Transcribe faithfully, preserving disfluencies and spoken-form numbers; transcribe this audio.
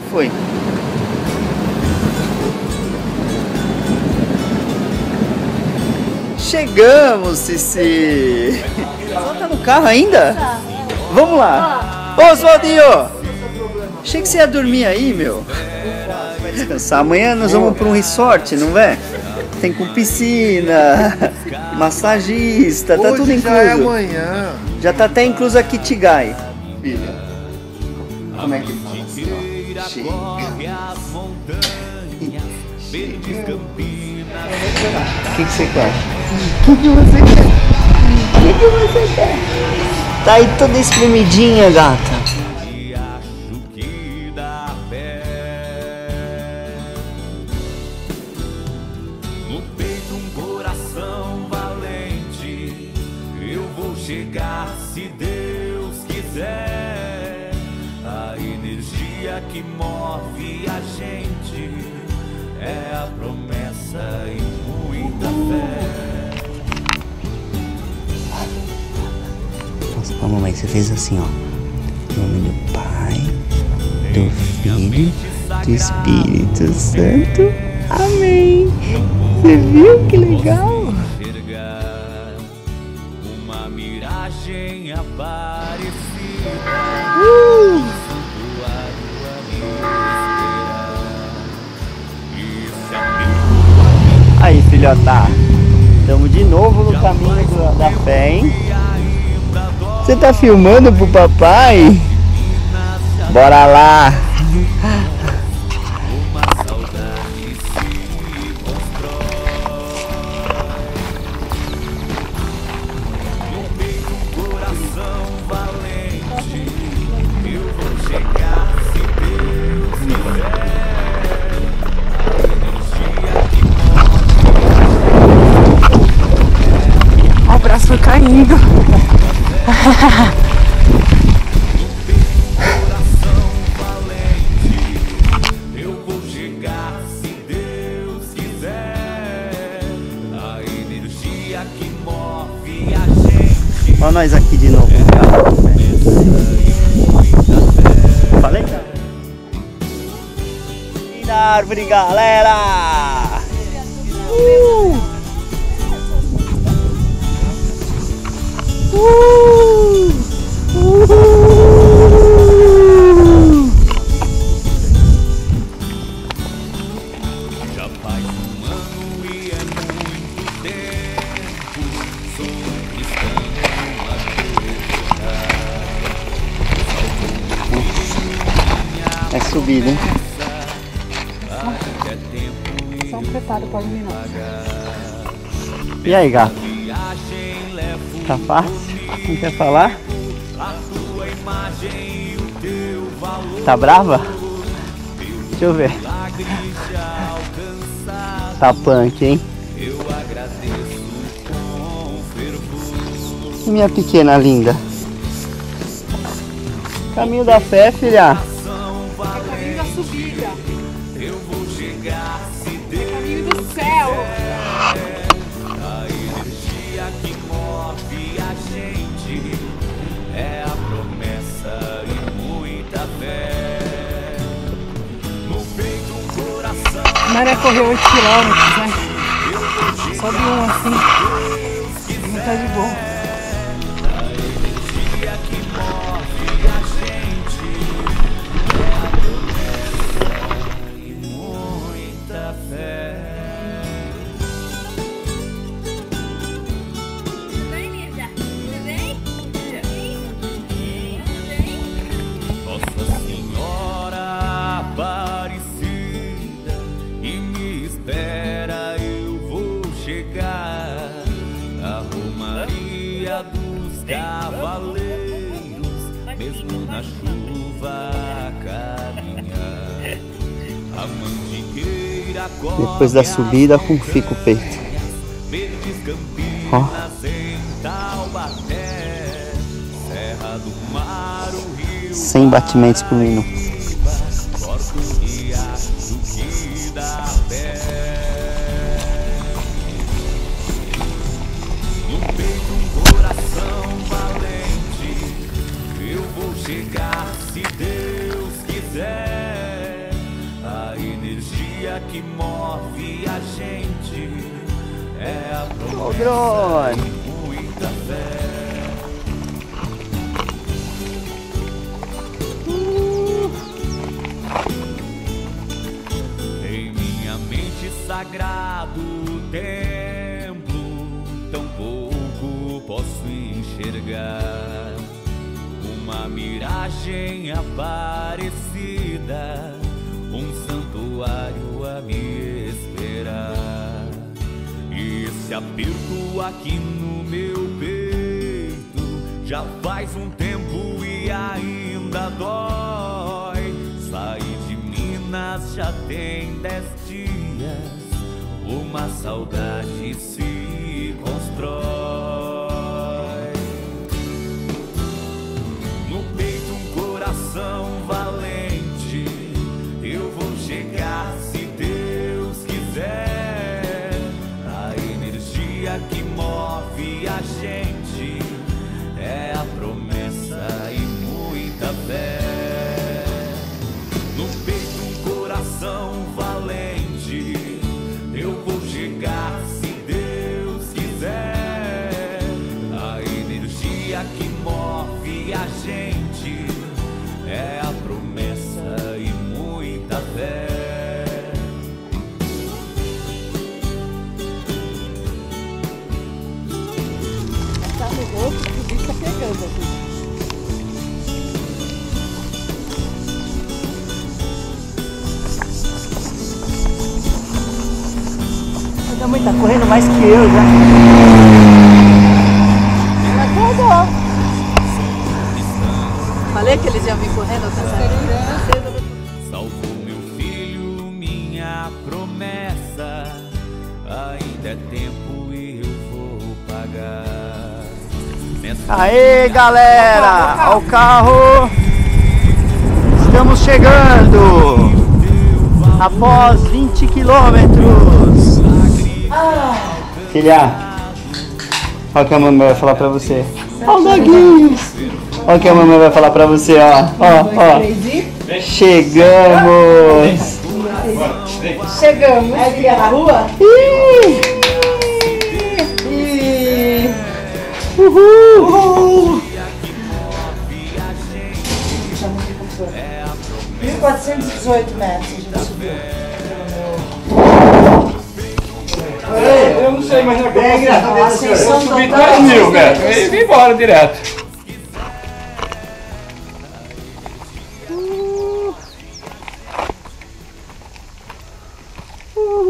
foi? Chegamos, Cici! Ela tá no carro ainda? Vamos lá! Ô, Oswaldinho! Achei que você ia dormir aí, meu. Vai descansar. Amanhã nós vamos para um resort, não é? Tem com piscina, massagista, tá tudo incluso. Já é amanhã. Já tá até incluso a Kit Guy. Filha, como é que fala? Chega. O que, que você quer? O que, que você quer? O que, que você quer? Tá aí toda espremidinha, gata. No peito um coração valente, eu vou chegar se Deus quiser. A energia que move a gente é a promessa e muita fé. Nossa, pra mamãe, você fez assim, ó. Em nome do Pai, do Filho, do Espírito Santo. Amém. Você viu que legal? Uma miragem aparecida. Uh! Aí, filhota. Estamos de novo no caminho do, da fé, hein? Você tá filmando pro papai? Bora lá! Ó, o braço foi caindo. Eu vou chegar se Deus quiser. A energia que move a gente. Olha nós aqui de novo. Falei? E na árvore, galera! Uh! Uh! Uh! Já faz um ano e é muito tempo. Sou cristão na É subida, hein? Só um preparo para iluminar. E aí, gato? Tá fácil? Não quer falar? Tá brava? Deixa eu ver. Tá punk, hein? E minha pequena linda? Caminho da fé, filha. É caminho da subida. É caminho do céu. A energia que move a gente é a promessa e muita fé. No peito um coração. Maré correu oito quilômetros, né? Sobe um assim. Não tá de boa. A energia que move a gente é a promessa e muita fé. Nossa Senhora Aparecida, e me espera, eu vou chegar na Romaria dos Cavaleiros, mesmo na chuva a caminhar. A mandingueira corre. Depois da subida, como fica o peito? Verdes Campinas Ó. em Taubaté, Serra do Mar, o Rio cem batimentos por minuto. corta o riacho que dá pé. No peito um coração valente, eu vou chegar se Deus quiser. energia que move a gente é a Ô, promessa drone. e muita fé. Em minha mente sagrado templo, tão pouco posso enxergar. Uma miragem aparecida, um santuário a me esperar. E esse aperto aqui no meu peito já faz um tempo e ainda dói. Saí de Minas já tem dez dias, uma saudade se constrói. No peito um coração valente, eu vou chegar se Deus quiser. A energia que move a gente é a promessa e muita fé. No peito um coração valente, eu vou chegar se Deus quiser. A energia que move a gente é a promessa e muita fé. Tá no rosto que o bicho tá pegando aqui. Minha mãe tá correndo mais que eu já. Ela acordou. Falei que eles iam vir correndo, tá certo? Salvou meu filho, minha promessa. Ainda é tempo e eu vou pagar. Nessa Aê, galera! Olha o carro! Estamos chegando! Após vinte quilômetros! Filha, olha o que a mamãe vai falar pra você. Olha o doguinho! Olha o que a mamãe vai falar pra você, ó. Ó, ó. Chegamos! Chegamos. É aqui na rua? Ih! E... Uhul! Uhul! mil quatrocentos e dezoito metros a gente subiu. Eu não sei, mas não é engraçado. A ascensão Eu subi total. dois mil metros e vim embora direto. Uhul!